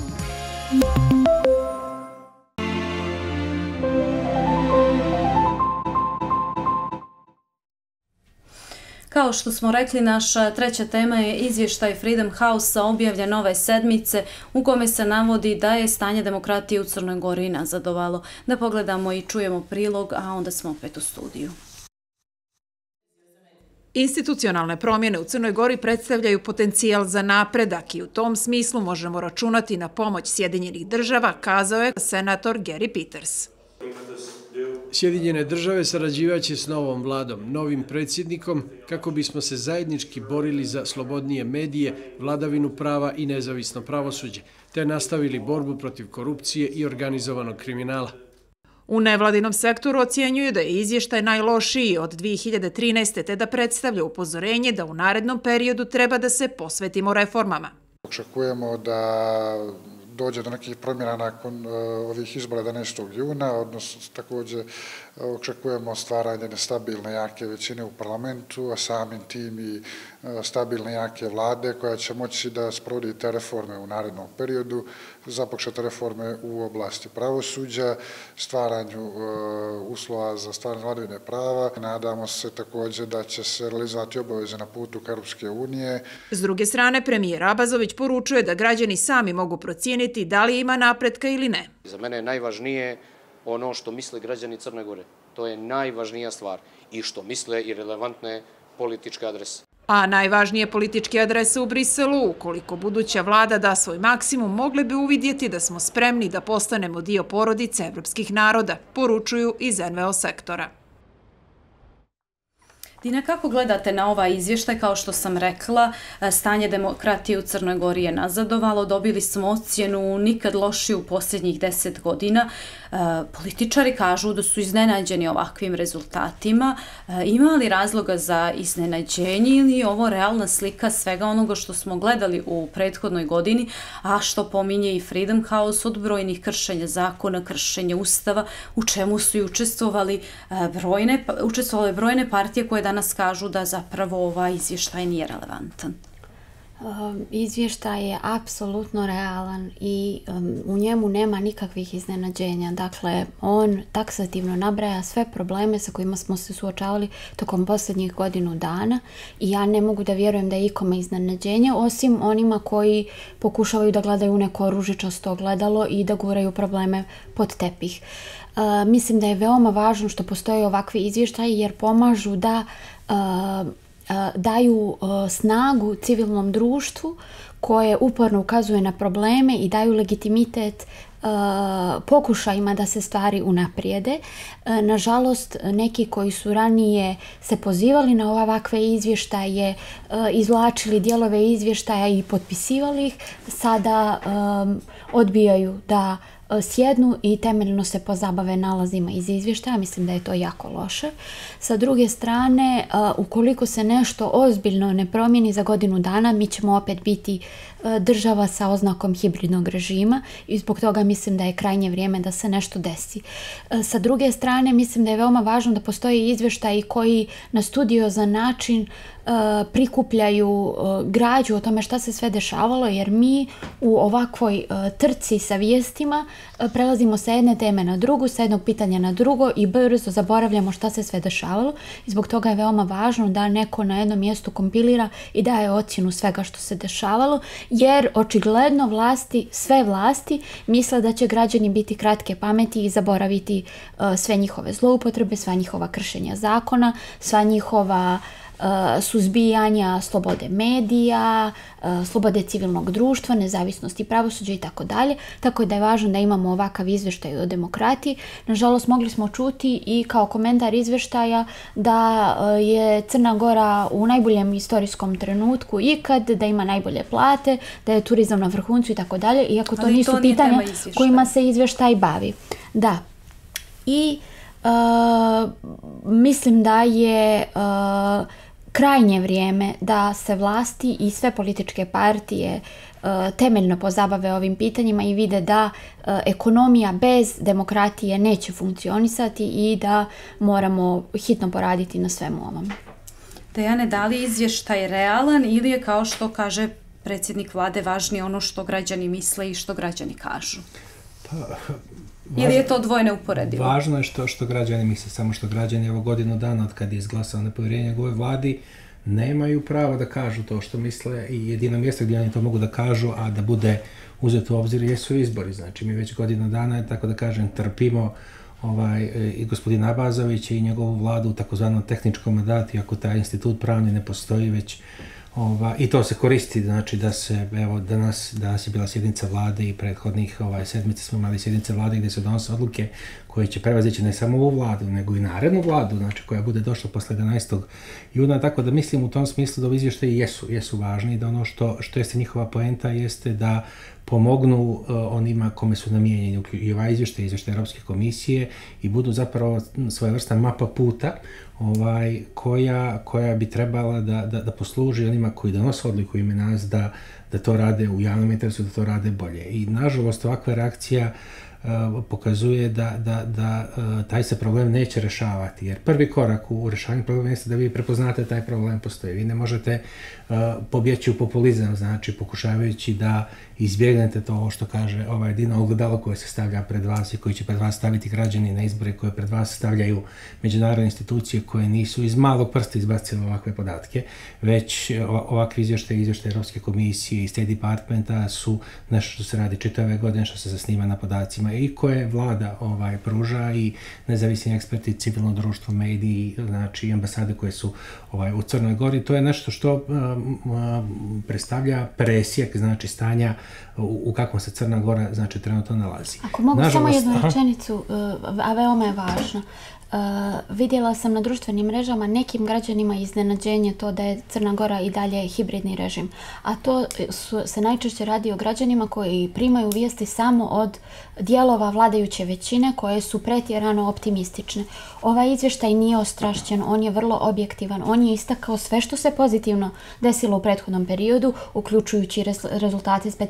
Kao što smo rekli, naša 3. tema je izvještaj Freedom House-a objavljen ove sedmice u kome se navodi da je stanje demokratije u Crnoj Gori nazadovalo. Da pogledamo i čujemo prilog, a onda smo opet u studiju. Institucionalne promjene u Crnoj Gori predstavljaju potencijal za napredak i u tom smislu možemo računati na pomoć Sjedinjenih država, kazao je senator Gary Peters. Sjedinjene države sarađivaće s novom vladom, novim predsjednikom, kako bismo se zajednički borili za slobodnije medije, vladavinu prava i nezavisno pravosuđe, te nastavili borbu protiv korupcije i organizovanog kriminala. U nevladinom sektoru ocjenjuju da je izvještaj najlošiji od 2013. te da predstavlja upozorenje da u narednom periodu treba da se posvetimo reformama. Očekujemo da dođe do nekih promjena nakon ovih izbora 11. juna, odnosno također očekujemo stvaranje nestabilne jake većine u parlamentu, a samim tim i stabilne jake vlade koja će moći da sprovodi te reforme u narednom periodu, započete reforme u oblasti pravosuđa, stvaranju uslova za stvaranje vladavine prava. Nadamo se također da će se realizovati obaveze na putu ka Europske unije. S druge strane, premijer Abazović poručuje da građani sami mogu procijeniti da li ima napretka ili ne. Za mene je najvažnije ono što misle građani Crne Gore. To je najvažnija stvar i što misle i relevantne političke adrese. A najvažnije političke adrese u Briselu, ukoliko buduća vlada da svoj maksimum, mogli bi uvidjeti da smo spremni da postanemo dio porodice evropskih naroda, poručuju iz NVO sektora. Dina, kako gledate na ovaj izvještaj? Kao što sam rekla, stanje demokratije u Crnoj Gori je nazadovalo. Dobili smo ocjenu nikad lošiju u posljednjih 10 godina. Političari kažu da su iznenađeni ovakvim rezultatima. Ima li razloga za iznenađenje ili je ovo realna slika svega onoga što smo gledali u prethodnoj godini, a što pominje i Freedom House od brojnih kršenja zakona, kršenja ustava, u čemu su i učestvovali brojne partije koje danas kažu da zapravo ovaj izvještaj nije relevantan? Izvještaj je apsolutno realan i u njemu nema nikakvih iznenađenja. Dakle, on taksativno nabraja sve probleme sa kojima smo se suočavali tokom posljednjih godinu dana i ja ne mogu da vjerujem da je ikome iznenađenje, osim onima koji pokušavaju da gledaju neko ružičasto gledalo i da guraju probleme pod tepih. Mislim da je veoma važno što postoje ovakvi izvještaji jer pomažu da daju snagu civilnom društvu koje uporno ukazuje na probleme i daju legitimitet pokušajima da se stvari unaprijede. Nažalost, neki koji su ranije se pozivali na ovakve izvještaje, izvlačili dijelove izvještaja i potpisivali ih, sada odbijaju da sjednu i temeljno se pozabave nalazima iz izvještaja. Mislim da je to jako loše. Sa druge strane, ukoliko se nešto ozbiljno ne promijeni za godinu dana, mi ćemo opet biti država sa oznakom hibridnog režima i zbog toga mislim da je krajnje vrijeme da se nešto desi. Sa druge strane, mislim da je veoma važno da postoje izvještaji koji na studiozan način prikupljaju građu o tome šta se sve dešavalo, jer mi u ovakvoj trci sa vijestima prelazimo sa jedne teme na drugu, sa jednog pitanja na drugo i brzo zaboravljamo šta se sve dešavalo i zbog toga je veoma važno da neko na jednom mjestu kompilira i daje ocjenu svega što se dešavalo, jer očigledno sve vlasti misle da će građani biti kratke pameti i zaboraviti sve njihove zloupotrebe, sva njihova kršenja zakona, sva njihova suzbijanja slobode medija, slobode civilnog društva, nezavisnosti pravosuđa i tako dalje. Tako da je važno da imamo ovakav izvještaj o demokratiji. Nažalost, mogli smo čuti i kao komentar izvještaja da je Crna Gora u najboljem istorijskom trenutku ikad, da ima najbolje plate, da je turizam na vrhuncu i tako dalje, iako to nisu pitanja kojima se izvještaj bavi. Da. I mislim da je krajnje vrijeme da se vlasti i sve političke partije temeljno pozabave ovim pitanjima i vide da ekonomija bez demokratije neće funkcionisati i da moramo hitno poraditi na svemu ovom. Dejane, da li je izvještaj realan ili je, kao što kaže predsjednik vlade, važnije ono što građani misle i što građani kažu? Ili je to dvojne uporedivo? Važno je što građani misle, samo što građani evo godinu dana od kad je izglasao nepovjerenje ovoj vladi nemaju pravo da kažu to što misle i jedino mjesto gdje oni to mogu da kažu, a da bude uzeto u obzir jesu izbori. Znači mi već godinu dana, tako da kažem, trpimo i gospodina Abazovića i njegovu vladu u takozvanom tehničkom mandatu, iako taj institut pravni ne postoji već. I to se koristi, znači da se, evo, danas je bila sjednica vlade i prethodnih sedmice smo imali sjednice vlade gdje se donose odluke koje će prevazići ne samo ovu vladu, nego i narednu vladu, znači koja bude došla posle 11. juna, tako da mislim u tom smislu da izvještaji jesu važni i da ono što jeste njihova poenta jeste da pomognu onima kome su namijenjeni i ovaj izvještaj Europske komisije i budu zapravo svojevrsna mapa puta koja bi trebala da posluži onima koji donose odluku ime nas da to rade u javnom interesu, da to rade bolje. I nažalost ovakva reakcija pokazuje da taj se problem neće rešavati, jer prvi korak u rešavanju problema jeste da vi prepoznate taj problem postoji. Vi ne možete pobjeći u populizam, znači pokušavajući da izbjegnete to što kaže ovaj jedino ogledalo koje se stavlja pred vas i koji će pred vas staviti građani na izbore, koje pred vas stavljaju međunarodne institucije koje nisu iz malog prsta izbacile ovakve podatke, već ovakvi izvještaji Europske komisije i State Departmenta su nešto što se radi čitave godine, što se zasniva na podacima i koje vlada pruža i nezavisni eksperti, civilno društvo, mediji, znači ambasade koje su u Crnoj Gori. To je nešto što predstavlja presjek, znači stanja u kakvom se Crna Gora znači trenutno nalazi. Ako mogu samo jednu rečenicu, a veoma je važno. Vidjela sam na društvenim mrežama nekim građanima iznenađenje to da je Crna Gora i dalje hibridni režim. A to se najčešće radi o građanima koji primaju vijesti samo od dijelova vladajuće većine koje su pretjerano optimistične. Ovaj izvještaj nije ostrašćen, on je vrlo objektivan, on je istakao sve što se pozitivno desilo u prethodnom periodu, uključujući rezultate specijalnih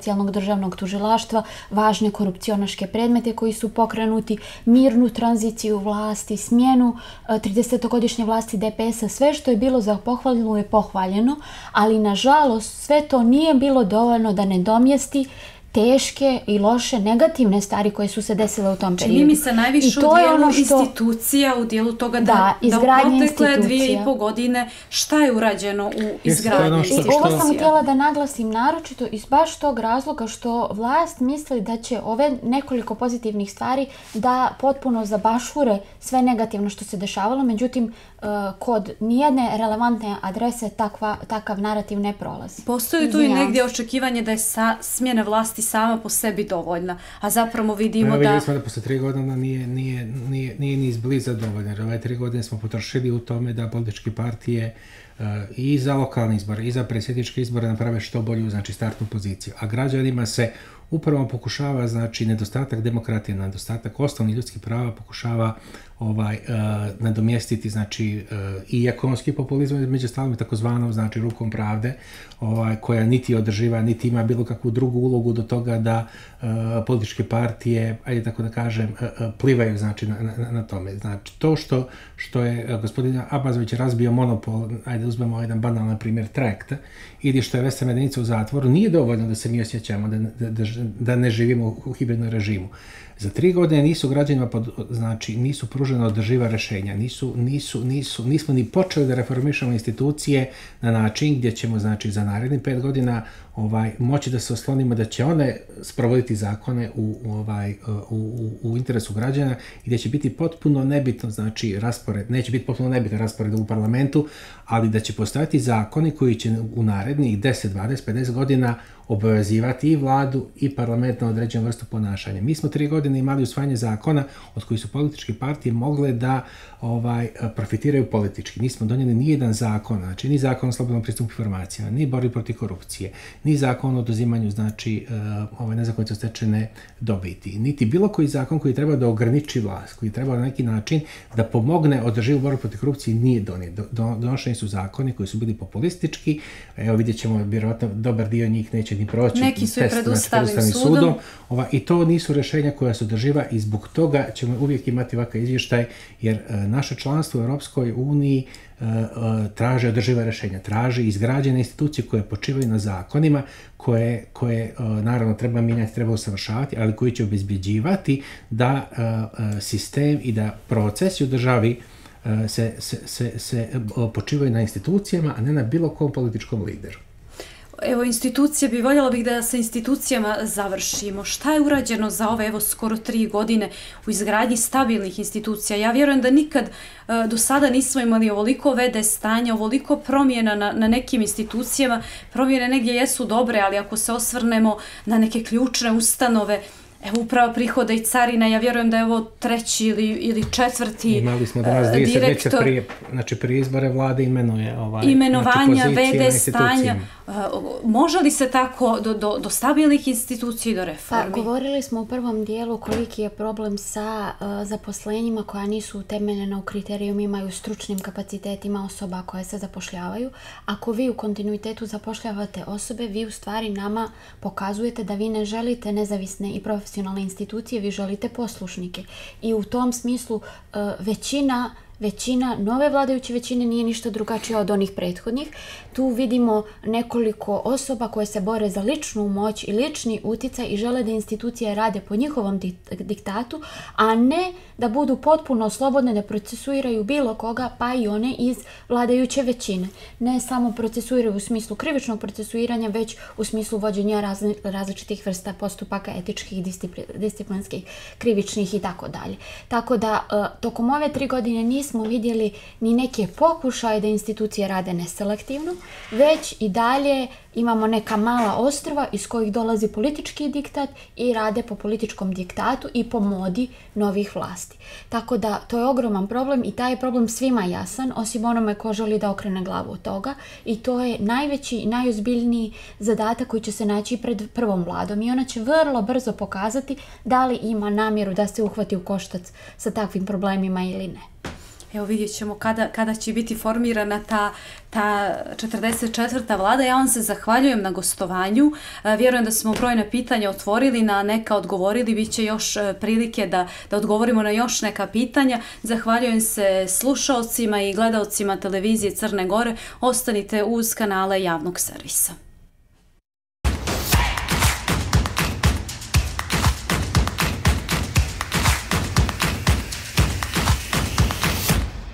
specijalnog državnog tužilaštva, važne korupcionaške predmete koji su pokrenuti, mirnu tranziciju vlasti, smjenu 30-godišnje vlasti DPS-a, sve što je bilo za pohvaljeno je pohvaljeno, ali nažalost sve to nije bilo dovoljno da ne domjesti teške i loše negativne stvari koje su se desile u tom periodu. Čini mi se najviše u dijelu institucija, u dijelu toga da u protekle 2,5 godine šta je urađeno u izgradnji institucija. Ovo sam htjela da naglasim naročito iz baš tog razloga što vlast misli da će ove nekoliko pozitivnih stvari da potpuno zabašure sve negativno što se dešavalo, međutim kod nijedne relevantne adrese takav narativ ne prolazi. Postoji tu i negdje očekivanje da je smjena vlasti sama po sebi dovoljna, a zapravo vidimo da... Vidjeli smo da posle 3 godina nije ni izbliza dovoljna, jer ove 3 godine smo potrošili u tome da političke partije i za lokalne izbore i za predsjedničke izbore naprave što bolju, znači, startnu poziciju. A građanima se upravo pokušava, znači, nedostatak demokratije, nedostatak osnovnih ljudskih prava pokušava nadomjestiti, znači, i ekonomski populizam, među stalom takozvanom, znači, rukom pravde, koja niti održiva, niti ima bilo kakvu drugu ulogu do toga da političke partije, ajde tako da kažem, plivaju, znači, na tome. Znači, to što je gospodin Abazović razbio monopol, ajde uzmemo jedan banalan primjer, Trajekta, ili što je Vesna Medenica u zatvoru, nije dovoljno da se mi osjećamo da ne živimo u hibridnom režimu. Za 3 godine nisu građanima, znači, nisu pružena održiva rješenja, nismo ni počeli da reformišemo institucije na način gdje ćemo, znači, za narednih 5 godina moći da se oslonimo da će one sprovoditi zakone u interesu građana i gdje će biti potpuno nebitno, znači, raspored, neće biti potpuno nebitan raspored u parlamentu, ali da će postojati zakoni koji će u narednih 10, 20, 50 godina obavezivati i vladu i parlament na određenu vrstu ponašanja. Mi smo 3 godine imali usvajanje zakona od kojih su političke partije mogle da profitiraju politički. Nismo donijeli ni jedan zakon, znači ni zakon o slobodnom pristupu informacijama, ni borbi protiv korupcije, ni zakon o oduzimanju, znači, nezakonito stečene dobiti, niti bilo koji zakon koji treba da ograniči vlast, koji treba na neki način da pomogne održivu borbu protiv korupcije, nije donijet. Donošeni su zakoni koji su bili populistički, evo vidjet ćemo, vjerojatno dobar dio njih neće ni proći. Neki su i pred Ustavnim sudom. I to nisu rješenja koja su održiva i zbog toga ćemo uvijek imati ovakav izvještaj, jer naše članstvo u Europskoj uniji traže održiva rješenja, traže izgrađene institucije koje počivaju na zakonima, koje naravno treba mijenjati, treba usavršavati, ali koji će obezbjeđivati da sistem i da procesi u državi se počivaju na institucijama, a ne na bilo kom političkom lideru. Evo, institucije, voljela bih da sa institucijama završimo. Šta je urađeno za ove, evo, skoro 3 godine u izgradnji stabilnih institucija? Ja vjerujem da nikad do sada nismo imali ovoliko v.d. stanja, ovoliko promjena na nekim institucijama. Promjene negdje jesu dobre, ali ako se osvrnemo na neke ključne ustanove, evo, uprava prihoda i carina, ja vjerujem da je ovo 3. ili 4. direktor. Imali smo danas 30 djeca prije izbore vlade imenuje imenovanja, v.d. stanja. Može li se tako do stabilnih institucija i do reformi? Govorili smo u prvom dijelu koliki je problem sa zaposlenjima koja nisu utemeljena u kriterijumima i u stručnim kapacitetima osoba koje se zapošljavaju. Ako vi u kontinuitetu zapošljavate osobe, vi u stvari nama pokazujete da vi ne želite nezavisne i profesionalne institucije, vi želite poslušnike. I u tom smislu većina nove vladajuće većine nije ništa drugačija od onih prethodnih. Tu vidimo nekoliko osoba koje se bore za ličnu moć i lični uticaj i žele da institucije rade po njihovom diktatu, a ne da budu potpuno slobodne, da procesuiraju bilo koga, pa i one iz vladajuće većine. Ne samo procesuiraju u smislu krivičnog procesuiranja, već u smislu vođenja različitih vrsta postupaka, etičkih, disciplinskih, krivičnih i tako dalje. Tako da tokom ove 3 godine nismo vidjeli ni neke pokušaje da institucije rade neselektivno, već i dalje imamo neka mala ostrva iz kojih dolazi politički diktat i rade po političkom diktatu i po modi novih vlasti. Tako da to je ogroman problem i taj je problem svima jasan, osim onome ko želi da okrene glavu od toga, i to je najveći i najozbiljniji zadatak koji će se naći pred prvom vladom i ona će vrlo brzo pokazati da li ima namjeru da se uhvati u koštac sa takvim problemima ili ne. Evo vidjet ćemo kada će biti formirana ta 44. vlada. Ja vam se zahvaljujem na gostovanju. Vjerujem da smo brojna pitanja otvorili, na neka odgovorili. Biće još prilike da odgovorimo na još neka pitanja. Zahvaljujem se slušaocima i gledaocima televizije Crne Gore. Ostanite uz kanale javnog servisa.